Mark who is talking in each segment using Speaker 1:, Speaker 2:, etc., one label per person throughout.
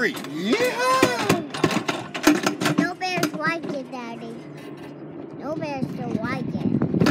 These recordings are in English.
Speaker 1: street. Yeah.
Speaker 2: No bears like it, Daddy. No bears don't like it.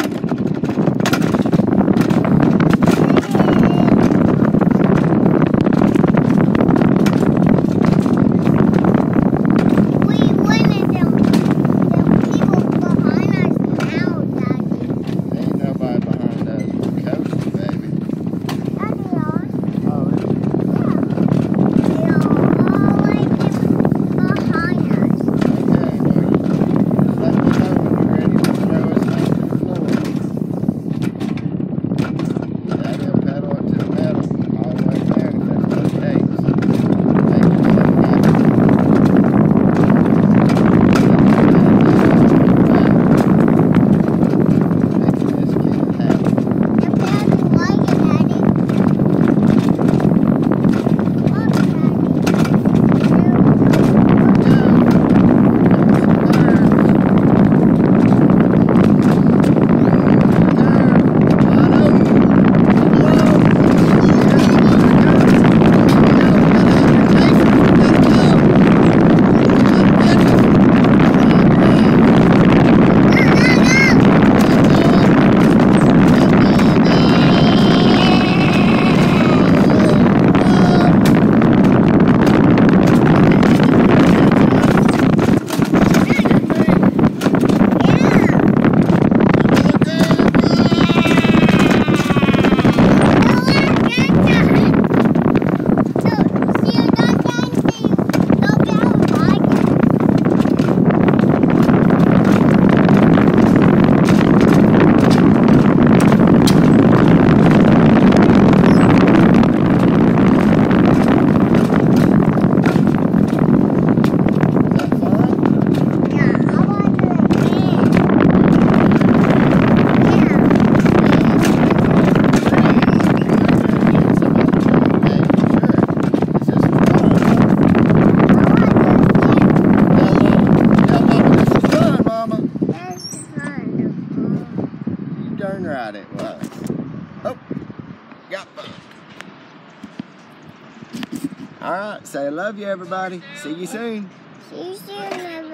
Speaker 1: Darn right it was. Oh, got fun. All right, say I love you, everybody. See you soon.
Speaker 2: See you soon, everybody.